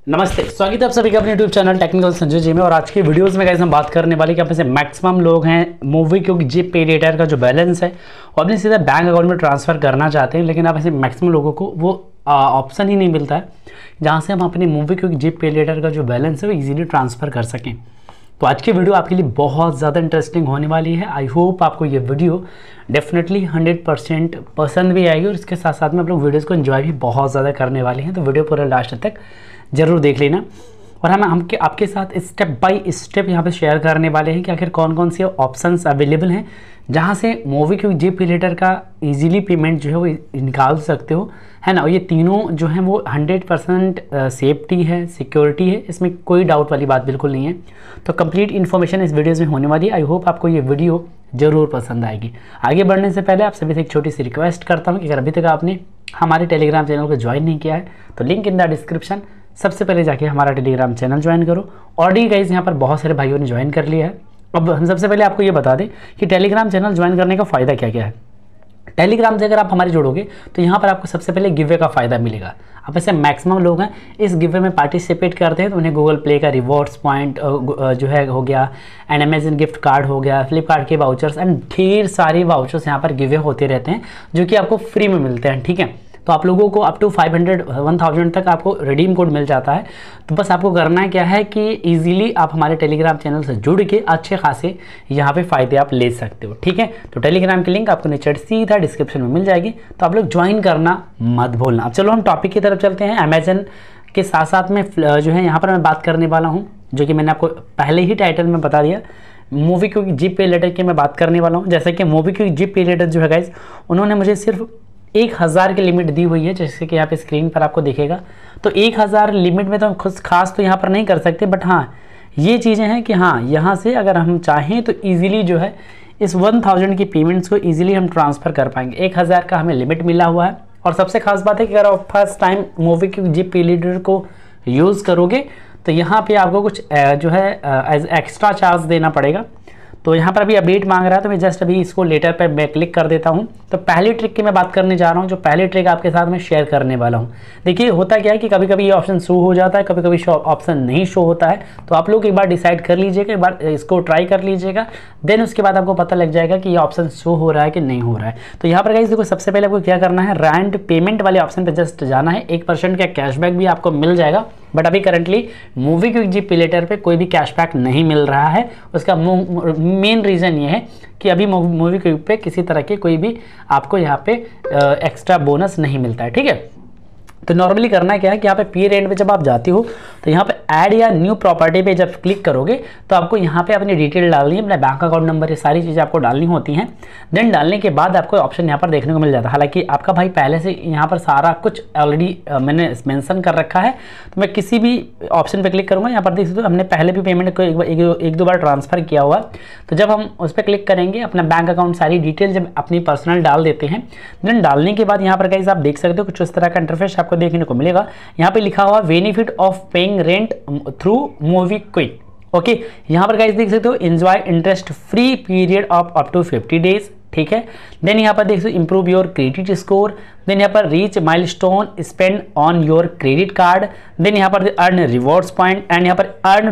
नमस्ते, स्वागत है आप सभी का अपने YouTube channel technical Sanjay ji में। और आज की वीडियोस में गाइस हम बात करने वाले कि आप में से मैक्सिमम लोग हैं मोबीक्विक जिप पे लेटर का जो बैलेंस है वो अपने सीधा बैंक अकाउंट में ट्रांसफ़र करना चाहते हैं, लेकिन आप ऐसे मैक्सिमम लोगों को वो ऑप्शन ही नहीं मिलता है जहाँ से हम अपने मोबीक्विक जिप पे लेटर का जो बैलेंस है वो ईजिली ट्रांसफ़र कर सकें। तो आज की वीडियो आपके लिए बहुत ज़्यादा इंटरेस्टिंग होने वाली है। आई होप आपको ये वीडियो डेफिनेटली 100% पसंद भी आएगी और इसके साथ साथ में आप लोग वीडियोज़ को एंजॉय भी बहुत ज़्यादा करने वाले हैं। तो वीडियो पूरा लास्ट तक ज़रूर देख लेना। और हम आपके साथ स्टेप बाय स्टेप यहाँ पे शेयर करने वाले हैं कि आखिर कौन कौन से ऑप्शंस अवेलेबल हैं जहाँ से मोबीक्विक जिप पे लेटर का इजीली पेमेंट जो है वो निकाल सकते हो, है ना। और ये तीनों जो हैं वो 100% सेफ्टी है, सिक्योरिटी है, इसमें कोई डाउट वाली बात बिल्कुल नहीं है। तो कंप्लीट इन्फॉर्मेशन इस वीडियो में होने वाली है। आई होप आपको ये वीडियो ज़रूर पसंद आएगी। आगे बढ़ने से पहले आप सभी से एक छोटी सी रिक्वेस्ट करता हूँ कि अगर अभी तक आपने हमारे टेलीग्राम चैनल को ज्वाइन नहीं किया है तो लिंक इन द डिस्क्रिप्शन, सबसे पहले जाके हमारा टेलीग्राम चैनल ज्वाइन करो। ऑलरेडी गाइस यहाँ पर बहुत सारे भाइयों ने ज्वाइन कर लिया है। अब हम सबसे पहले आपको ये बता दें कि टेलीग्राम चैनल ज्वाइन करने का फ़ायदा क्या क्या है। टेलीग्राम से अगर आप हमारे जुड़ोगे तो यहाँ पर आपको सबसे पहले गिवे का फ़ायदा मिलेगा। अब ऐसे मैक्सिमम लोग हैं इस गिवे में पार्टिसिपेट करते हैं तो उन्हें गूगल प्ले का रिवॉर्ड्स पॉइंट जो है हो गया, एंड अमेजन गिफ्ट कार्ड हो गया, फ्लिपकार्ट के वाउचर्स एंड ढेर सारे वाउचर्स यहाँ पर गिवे होते रहते हैं जो कि आपको फ्री में मिलते हैं, ठीक है। तो आप लोगों को अप टू 500-1000 तक आपको रिडीम कोड मिल जाता है। तो बस आपको करना क्या है कि इजीली आप हमारे टेलीग्राम चैनल से जुड़ के अच्छे खासे यहाँ पे फ़ायदे आप ले सकते हो, ठीक है। तो टेलीग्राम की लिंक आपको नीचे सीधा डिस्क्रिप्शन में मिल जाएगी, तो आप लोग ज्वाइन करना मत भूलना। अब चलो हम टॉपिक की तरफ चलते हैं। अमेजन के साथ साथ में जो है यहाँ पर मैं बात करने वाला हूँ, जो कि मैंने आपको पहले ही टाइटल में बता दिया, मोबीक्विक जिप पे लेटर की मैं बात करने वाला हूँ। जैसे कि मोबीक्विक जिप पे लेटर जो है गाइस, उन्होंने मुझे सिर्फ 1000 की लिमिट दी हुई है, जैसे कि यहाँ पे स्क्रीन पर आपको दिखेगा। तो 1000 लिमिट में तो हम खुद खास तो यहाँ पर नहीं कर सकते, बट हाँ ये चीज़ें हैं कि हाँ यहाँ से अगर हम चाहें तो इजीली जो है इस 1000 की पेमेंट्स को इजीली हम ट्रांसफ़र कर पाएंगे। 1000 का हमें लिमिट मिला हुआ है। और सबसे खास बात है कि अगर आप first time MobiKwik zip pay later को यूज़ करोगे तो यहाँ पर आपको कुछ जो है एज एक्स्ट्रा चार्ज देना पड़ेगा। तो यहाँ पर अभी अपडेट मांग रहा है, तो मैं जस्ट अभी इसको लेटर पर मैं क्लिक कर देता हूँ। तो पहली ट्रिक की मैं बात करने जा रहा हूँ, जो पहली ट्रिक आपके साथ मैं शेयर करने वाला हूँ। देखिए होता क्या है कि कभी कभी ये ऑप्शन शो हो जाता है, कभी कभी ऑप्शन नहीं शो होता है। तो आप लोग एक बार डिसाइड कर लीजिएगा, एक बार इसको ट्राई कर लीजिएगा, देन उसके बाद आपको पता लग जाएगा कि ये ऑप्शन शो हो रहा है कि नहीं हो रहा है। तो यहाँ पर गाइस देखो, सबसे पहले आपको क्या करना है, रैंड पेमेंट वाले ऑप्शन पर जस्ट जाना है। 1% का कैशबैक भी आपको मिल जाएगा, बट अभी currently MobiKwik zip pay later पे कोई भी कैशबैक नहीं मिल रहा है। उसका मेन रीज़न ये है कि अभी मोबीक्विक पे किसी तरह के कोई भी आपको यहाँ पे एक्स्ट्रा बोनस नहीं मिलता है, ठीक है। तो नॉर्मली करना क्या है कि यहाँ पे पी रेंट पे जब आप जाते हो तो यहाँ पे ऐड या न्यू प्रॉपर्टी पे जब क्लिक करोगे तो आपको यहाँ पे अपनी डिटेल डालनी है, अपना बैंक अकाउंट नंबर, ये सारी चीज़ें आपको डालनी होती हैं। देन डालने के बाद आपको ऑप्शन यहाँ पर देखने को मिल जाता है। हालांकि आपका भाई पहले से यहाँ पर सारा कुछ ऑलरेडी मैंने मेंशन कर रखा है, तो मैं किसी भी ऑप्शन पर क्लिक करूँगा। यहाँ पर देख सकते हो हमने पहले भी पेमेंट को एक दो बार ट्रांसफ़र किया हुआ। तो जब हम उस पर क्लिक करेंगे, अपना बैंक अकाउंट सारी डिटेल जब अपनी पर्सनल डाल देते हैं, देन डालने के बाद यहाँ पर गाइस आप देख सकते हो कुछ उस तरह का इंटरफेस आपको देखने को मिलेगा। यहाँ पे लिखा हुआ benefit of paying rent through MobiKwik, okay. यहाँ पर गाइस देख सकते हो enjoy interest free period of up to 50 days, ठीक है। देन यहाँ पर देख सकते हो improve your credit score, then यहाँ पर reach milestone spend on your credit card, then यहाँ पर अर्न रिवॉर्ड्स पॉइंट, एंड यहाँ पर earn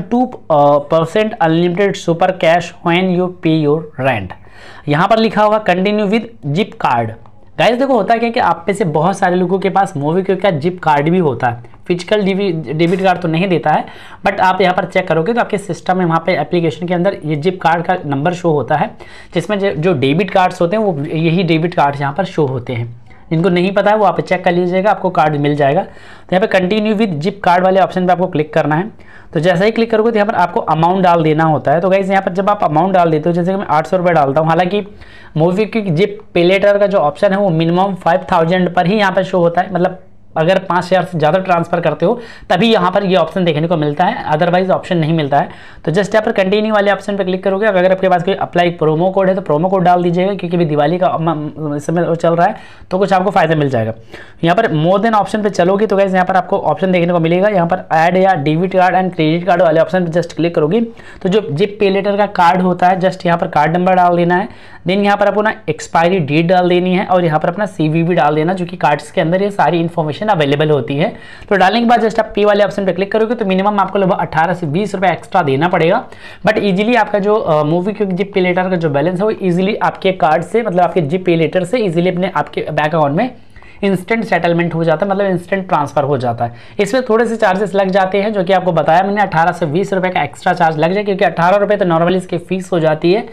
2% unlimited super cash when you pay your rent. यहाँ पर लिखा हुआ continue with Zip card. Guys देखो होता क्या है कि आप में से बहुत सारे लोगों के पास मोबीक्विक का जिप कार्ड भी होता है। फिजिकल डेबिट कार्ड तो नहीं देता है, बट आप यहाँ पर चेक करोगे तो आपके सिस्टम में वहाँ पे एप्लीकेशन के अंदर ये जिप कार्ड का नंबर शो होता है, जिसमें जो डेबिट कार्ड्स होते हैं वो यही डेबिट कार्ड यहाँ पर शो होते हैं। जिनको नहीं पता है वो आप चेक कर लीजिएगा, आपको कार्ड मिल जाएगा। तो यहाँ पे कंटिन्यू विद जिप कार्ड वाले ऑप्शन पे आपको क्लिक करना है। तो जैसे ही क्लिक करोगे तो यहाँ पर आपको अमाउंट डाल देना होता है। तो गाइस यहाँ पर जब आप अमाउंट डाल देते हो, जैसे कि मैं 800 रुपये डालता हूँ, हालांकि मोबीक्विक जिप पे लेटर का जो ऑप्शन है वो मिनिमम 5000 पर ही यहाँ पर शो होता है। मतलब अगर 5000 से ज़्यादा ट्रांसफ़र करते हो तभी यहाँ पर ये ऑप्शन देखने को मिलता है, अदरवाइज ऑप्शन नहीं मिलता है। तो जस्ट यहाँ पर कंटिन्यू वाले ऑप्शन पर क्लिक करोगे। अगर आपके पास कोई अप्लाई प्रोमो कोड है तो प्रोमो कोड डाल दीजिएगा, क्योंकि अभी दिवाली का समय चल रहा है तो कुछ आपको फ़ायदा मिल जाएगा। यहाँ पर मोर देन ऑप्शन पर चलोगे तो गाइस यहाँ पर आपको ऑप्शन देखने को मिलेगा। यहाँ पर ऐड या debit card and credit card वाले ऑप्शन पर जस्ट क्लिक करोगे तो जो जिप पे लेटर का कार्ड होता है, जस्ट यहाँ पर कार्ड नंबर डाल देना है। देन यहाँ पर आपको ना एक्सपायरी डेट डाल देनी है और यहाँ पर अपना CVV डाल देना, जो कि कार्ड्स के अंदर ये सारी इन्फॉर्मेशन एप्लीकेशन अवेलेबल होती है। तो डालने के बाद जस्ट आप पे वाले ऑप्शन पर क्लिक करोगे तो मिनिमम आपको लगभग 18 से 20 रुपये एक्स्ट्रा देना पड़ेगा। बट इजीली आपका जो मूवी क्विक जी पे लेटर का जो बैलेंस है वो इजीली आपके कार्ड से, मतलब आपके जी पे लेटर से इजीली अपने आपके बैंक अकाउंट में इंस्टेंट सेटलमेंट हो जाता है, मतलब इंस्टेंट ट्रांसफर हो जाता है। इसमें थोड़े से चार्जेस लग जाते हैं, जो कि आपको बताया मैंने 18 से 20 रुपये का एक्स्ट्रा चार्ज लग जाए, क्योंकि 18 रुपये तो नॉर्मली इसकी फीस हो जाती है।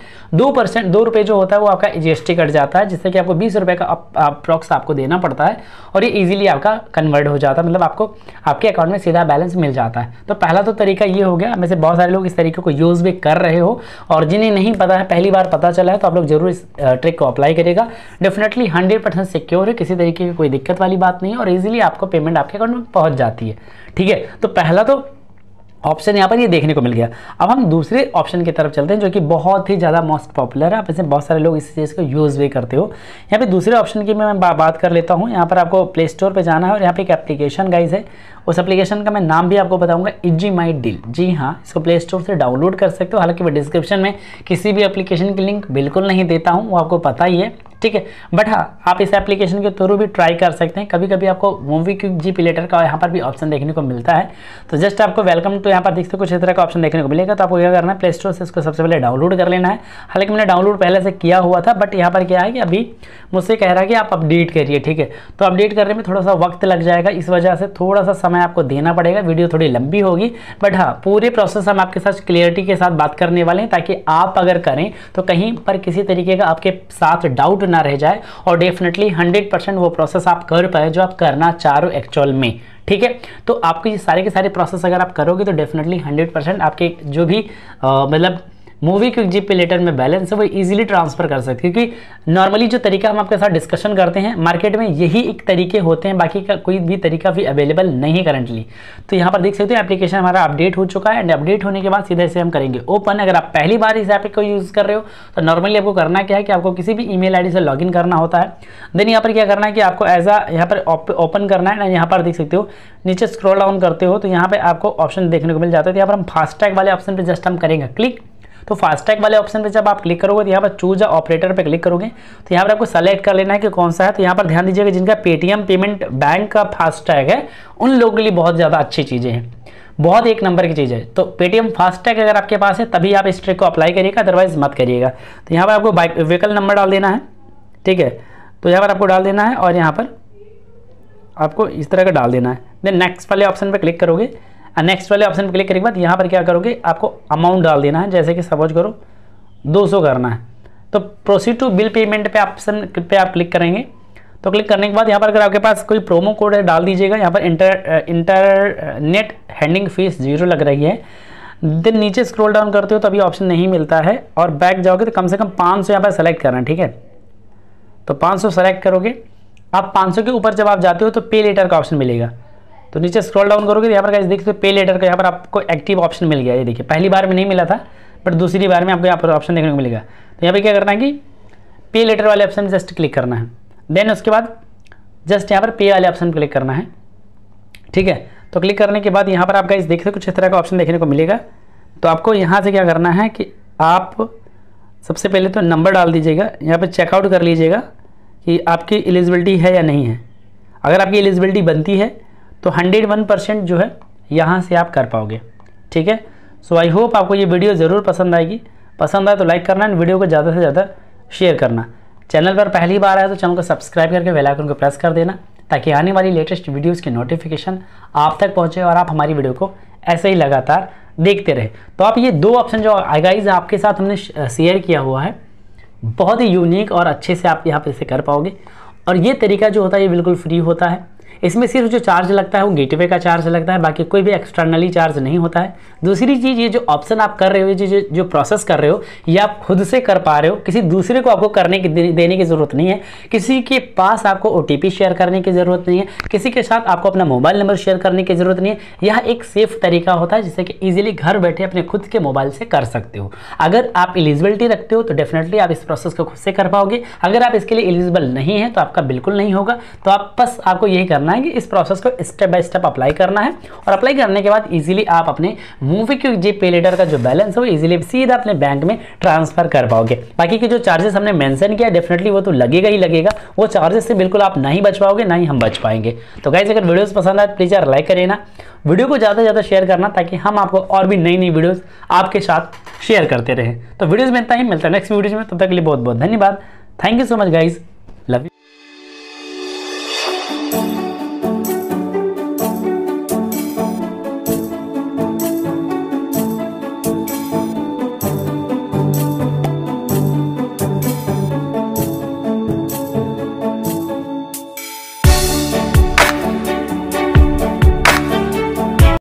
2 रुपये जो होता है वो आपका GST कट जाता है, जिससे कि आपको 20 रुपये का अप्रॉक्स आपको देना पड़ता है और ये ईजिली आपका कन्वर्ट हो जाता है, मतलब आपको आपके अकाउंट में सीधा बैलेंस मिल जाता है। तो पहला तो तरीका ये हो गया, में से बहुत सारे लोग इस तरीके को यूज़ भी कर रहे हो, और जिन्हें नहीं पता है, पहली बार पता चला है, तो आप लोग जरूर इस ट्रिक को अप्लाई करिएगा। डेफिनेटली 100% सिक्योर है, किसी तरीके की कोई दिक्कत वाली बात नहीं है और इजीली आपको पेमेंट आपके अकाउंट में पहुंच जाती है। ठीक है, तो पहला तो ऑप्शन यहाँ पर ये देखने को मिल गया। अब हम दूसरे ऑप्शन की तरफ चलते हैं, जो कि बहुत ही ज़्यादा मोस्ट पॉपुलर है, आप इसमें बहुत सारे लोग इस चीज़ को यूज़ भी करते हो। यहाँ पे दूसरे ऑप्शन की मैं बात कर लेता हूँ। यहाँ पर आपको प्ले स्टोर पे जाना है और यहाँ पे एक एप्लीकेशन गाइस है, उस एप्लीकेशन का मैं नाम भी आपको बताऊंगा, इजी माई डील। जी हाँ, इसको प्ले स्टोर से डाउनलोड कर सकते हो। हालांकि मैं डिस्क्रिप्शन में किसी भी एप्लीकेशन की लिंक बिल्कुल नहीं देता हूँ, वो आपको पता ही है। ठीक है, बट हाँ, आप इस एप्लीकेशन के थ्रू भी ट्राई कर सकते हैं। कभी कभी आपको मूवी क्विक जी पे लेटर का यहाँ पर भी ऑप्शन देखने को मिलता है। तो जस्ट आपको वेलकम तो यहाँ पर देखते कुछ इस तरह का ऑप्शन देखने को मिलेगा। तो आपको क्या करना है, प्ले स्टोर से इसको सबसे पहले डाउनलोड कर लेना है। हालांकि मैंने डाउनलोड पहले से किया हुआ था, बट यहाँ पर क्या है कि अभी मुझसे कह रहा है कि आप अपडेट करिए। ठीक है, तो अपडेट करने में थोड़ा सा वक्त लग जाएगा, इस वजह से थोड़ा सा समय आपको देना पड़ेगा। वीडियो थोड़ी लंबी होगी, बट हाँ, पूरे प्रोसेस हम आपके साथ क्लियरिटी के साथ बात करने वाले हैं, ताकि आप अगर करें तो कहीं पर किसी तरीके का आपके साथ डाउट ना रह जाए और डेफिनेटली 100% वो प्रोसेस आप कर पाए जो आप करना चाह रहे हो एक्चुअल में। ठीक है, तो आपके सारे के सारे प्रोसेस अगर आप करोगे तो डेफिनेटली 100% आपके जो भी मतलब मूवी क्विक जी पे लेटर में बैलेंस है वो इजीली ट्रांसफर कर सकते हैं, क्योंकि नॉर्मली जो तरीका हम आपके साथ डिस्कशन करते हैं मार्केट में यही एक तरीके होते हैं, बाकी का कोई भी तरीका भी अवेलेबल नहीं करंटली। तो यहाँ पर देख सकते हो एप्लीकेशन हमारा अपडेट हो चुका है, एंड अपडेट होने के बाद सीधे से हम करेंगे ओपन। अगर आप पहली बार इस ऐप को यूज़ कर रहे हो तो नॉर्मली आपको करना क्या है कि आपको किसी भी ईमेल आईडी से लॉगिन करना होता है। देन यहाँ पर क्या करना है कि आपको यहाँ पर ओपन करना है। यहाँ पर देख सकते हो नीचे स्क्रॉल डाउन करते हो तो यहाँ पर आपको ऑप्शन देखने को मिल जाता है। तो यहाँ पर हम फास्टैग वाले ऑप्शन पर जस्ट हम करेंगे क्लिक। तो फास्टैग वाले ऑप्शन पे जब आप क्लिक करोगे तो यहाँ पर चूज ऑपरेटर पे क्लिक करोगे तो यहाँ पर आपको सेलेक्ट कर लेना है कि कौन सा है। तो यहाँ पर ध्यान दीजिएगा, जिनका पेटीएम पेमेंट बैंक का फास्टैग है उन लोगों के लिए बहुत ज़्यादा अच्छी चीज़ें हैं, बहुत एक नंबर की चीज़ है। तो पेटीएम फास्टैग अगर आपके पास है तभी आप इस ट्रिक को अप्लाई करिएगा, अदरवाइज मत करिएगा। तो यहाँ पर आपको व्हीकल नंबर डाल देना है। ठीक है, तो यहाँ पर आपको डाल देना है और यहाँ पर आपको इस तरह का डाल देना है। देन नेक्स्ट वाले ऑप्शन पर क्लिक करोगे। नेक्स्ट वाले ऑप्शन पर क्लिक करने के बाद यहाँ पर क्या करोगे, आपको अमाउंट डाल देना है। जैसे कि सपोज करो 200 करना है, तो प्रोसीड टू बिल पेमेंट पे ऑप्शन पे आप क्लिक करेंगे। तो क्लिक करने के बाद यहाँ पर अगर आपके पास कोई प्रोमो कोड है डाल दीजिएगा। यहाँ पर इंटरनेट हैंडलिंग फीस 0 लग रही है। देन नीचे स्क्रॉल डाउन करते हो तो अभी ऑप्शन नहीं मिलता है और बैक जाओगे तो कम से कम 500 यहाँ पर सेलेक्ट करना है। ठीक है, तो 500 सेलेक्ट करोगे। आप 500 के ऊपर जब आप जाते हो तो पे लेटर का ऑप्शन मिलेगा। तो नीचे स्क्रॉल डाउन करोगे तो यहाँ पर देख सकते हो पे लेटर का यहाँ पर आपको एक्टिव ऑप्शन मिल गया। ये देखिए, पहली बार में नहीं मिला था बट दूसरी बार में आपको यहाँ पर ऑप्शन देखने को मिलेगा। तो यहाँ पे क्या करना है कि पे लेटर वाले ऑप्शन में जस्ट क्लिक करना है। देन उसके बाद जस्ट यहाँ पर पे वाले ऑप्शन क्लिक करना है। ठीक है, तो क्लिक करने के बाद यहाँ पर आपका इस देख सकते कुछ इस तरह का ऑप्शन देखने को मिलेगा। तो आपको यहाँ से क्या करना है कि आप सबसे पहले तो नंबर डाल दीजिएगा, यहाँ पर चेकआउट कर लीजिएगा कि आपकी एलिजिबिलिटी है या नहीं है। अगर आपकी एलिजिबिलिटी बनती है तो 101% जो है यहाँ से आप कर पाओगे। ठीक है, सो आई होप आपको ये वीडियो ज़रूर पसंद आएगी। पसंद आए तो लाइक करना, वीडियो को ज़्यादा से ज़्यादा शेयर करना। चैनल पर पहली बार आया तो चैनल को सब्सक्राइब करके बेल आइकन को प्रेस कर देना, ताकि आने वाली लेटेस्ट वीडियोज़ की नोटिफिकेशन आप तक पहुँचे और आप हमारी वीडियो को ऐसे ही लगातार देखते रहे। तो आप ये 2 ऑप्शन जो गाइस आपके साथ हमने शेयर किया हुआ है, बहुत ही यूनिक और अच्छे से आप यहाँ पर इसे कर पाओगे। और ये तरीका जो होता है ये बिल्कुल फ्री होता है। इसमें सिर्फ जो चार्ज लगता है वो गेटवे का चार्ज लगता है, बाकी कोई भी एक्सटर्नली चार्ज नहीं होता है। दूसरी चीज़, ये जो ऑप्शन आप कर रहे हो, ये जो प्रोसेस कर रहे हो, ये आप खुद से कर पा रहे हो, किसी दूसरे को आपको करने की देने की ज़रूरत नहीं है। किसी के पास आपको OTP शेयर करने की ज़रूरत नहीं है, किसी के साथ आपको अपना मोबाइल नंबर शेयर करने की ज़रूरत नहीं है। यह एक सेफ तरीका होता है जिससे कि ईजिली घर बैठे अपने खुद के मोबाइल से कर सकते हो। अगर आप एलिजिबिलिटी रखते हो तो डेफिनेटली आप इस प्रोसेस को खुद से कर पाओगे। अगर आप इसके लिए एलिजिबल नहीं है तो आपका बिल्कुल नहीं होगा। तो आप बस आपको यही करना करना है कि इस प्रोसेस को स्टेप बाय स्टेप अप्लाई करना है, और अप्लाई करने के बाद इजीली आप अपने मोबीक्विक जे पे लेटर का जो बैलेंस है वो इजीली सीधा अपने बैंक में ट्रांसफर कर पाओगे। बाकी के जो चार्जेस हमने मेंशन किया डेफिनेटली वो तो लगेगा ही लगेगा, वो चार्जेस से बिल्कुल आप नहीं बच पाओगे, ना ही हम बच पाएंगे। तो गाइस अगर वीडियोस पसंद आए प्लीज यार लाइक करिए ना, वीडियो को ज़्यादा से ज़्यादा शेयर करना ताकि हम आपको और भी नई नई वीडियोस आपके साथ शेयर करते रहें। तो वीडियोस में इतना ही, मिलता है नेक्स्ट वीडियोज में, तब तक के लिए बहुत बहुत धन्यवाद। Thank you so much guys.